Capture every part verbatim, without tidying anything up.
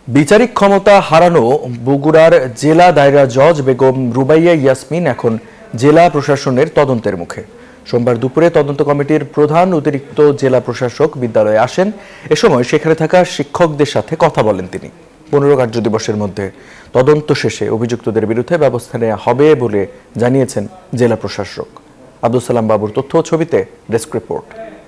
বিচারিক ক্ষমতা হারানো বগুড়ার জেলা দায়রা জজ বেগম রুবাইয়া ইয়াসমিন এখন জেলা প্রশাসনের তদন্তের মুখে। সোমবার দুপুরে তদন্ত কমিটির প্রধান অতিরিক্ত জেলা প্রশাসক বিদ্যালয়ে আসেন। এ সময় সেখানে থাকা শিক্ষকদের সাথে কথা বলেন তিনি। পনেরো কার্যদিবসের মধ্যে তদন্ত শেষে অভিযুক্তদের বিরুদ্ধে ব্যবস্থা নেওয়া হবে বলে জানিয়েছেন জেলা প্রশাসক। আব্দুল সালাম বাবুর তথ্য ও ছবিতে ডেস্ক রিপোর্ট।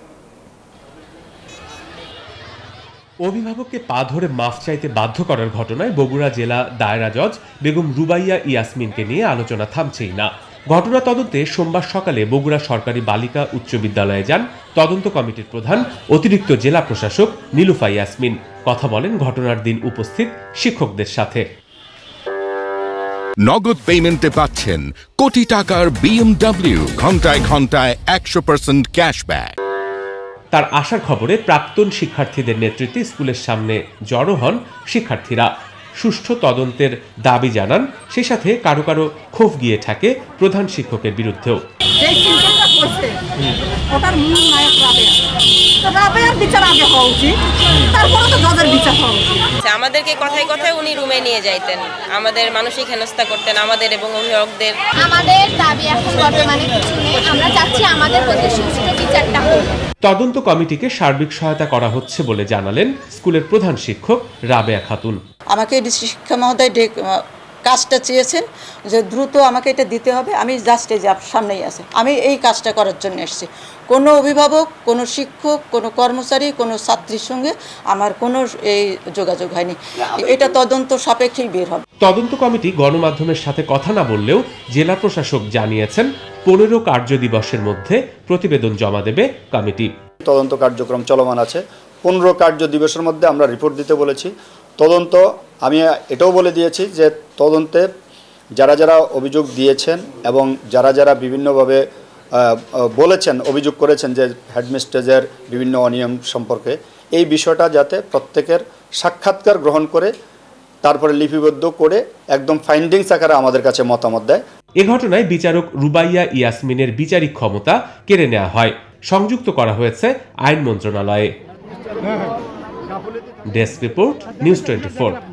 অভিভাবককে পা ধরে মাফ চাইতে বাধ্য করার ঘটনায় বগুড়া জেলা দায়রা জজ বেগম রুবাইয়া ইয়াসমিনকে নিয়ে আলোচনা থামছেই না। ঘটনা তদন্তে সোমবার সকালে বগুড়া সরকারি বালিকা উচ্চ বিদ্যালয়ে যান তদন্ত কমিটির প্রধান অতিরিক্ত জেলা প্রশাসক নীলুফা ইয়াসমিন। কথা বলেন ঘটনার দিন উপস্থিত শিক্ষকদের সাথে। নগদ পেমেন্টে পাচ্ছেন কোটি টাকার বিএমডব্লিউ, ঘন্টায় ঘন্টায় একশো পার্সেন্ট ক্যাশব্যাক। তার আসার খবরে প্রাক্তন শিক্ষার্থীদের নেতৃত্বে স্কুলের সামনে জড়ো হন শিক্ষার্থীরা। সুষ্ঠু তদন্তের দাবি জানান। সেই সাথে কারো কারো ক্ষোভ গিয়ে থাকে প্রধান শিক্ষকের বিরুদ্ধেও। আমাদেরকে কথায় কথায় উনি রুমে নিয়ে যাইতেন, আমাদের মানসিক হেনস্থা করতেন, আমাদের এবং অভিভাবকদের। আমাদের দাবি এখন বর্তমানে কিছু নেই, আমরা চাচ্ছি আমাদের প্রতি সুষ্ঠু বিচারটা হোক। তদন্ত কমিটিকে সার্বিক সহায়তা করা হচ্ছে বলে জানালেন স্কুলের প্রধান শিক্ষক রাবেয়া খাতুন। আমাকে শিক্ষা মহোদয় কাজটা চেয়েছেন যে দ্রুত আমাকে এটা দিতে হবে। আমি জাস্ট এই যে সামনেই আছে, আমি এই কাজটা করার জন্য এসেছি। কোনো অভিভাবক, কোনো শিক্ষক, কোনো কর্মচারী, কোনো ছাত্রীর সঙ্গে আমার কোনো এই যোগাযোগ হয়নি। এটা তদন্ত সাপেক্ষেই বের হবে। তদন্ত কমিটি গণমাধ্যমের সাথে কথা না বললেও জেলা প্রশাসক জানিয়েছেন পনেরো কার্যদিবসের মধ্যে প্রতিবেদন জমা দেবে কমিটি। তদন্ত কার্যক্রম চলমান আছে। পনেরো কার্য দিবসের মধ্যে আমরা রিপোর্ট দিতে বলেছি। তদন্ত আমি এটাও বলে দিয়েছি যে তদন্তে যারা যারা অভিযোগ দিয়েছেন এবং যারা যারা বিভিন্নভাবে বলেছেন, অভিযোগ করেছেন যে হেডমিস্ট্রেসের বিভিন্ন অনিয়ম সম্পর্কে, এই বিষয়টা যাতে প্রত্যেকের সাক্ষাৎকার গ্রহণ করে তারপরে লিপিবদ্ধ করে একদম ফাইন্ডিংস আকারে আমাদের কাছে মতামত দেয়। এ ঘটনায় বিচারক রুবাইয়া ইয়াসমিনের বিচারিক ক্ষমতা কেড়ে নেওয়া হয়, সংযুক্ত করা হয়েছে আইন মন্ত্রণালয়ে। Desk report, news twenty four.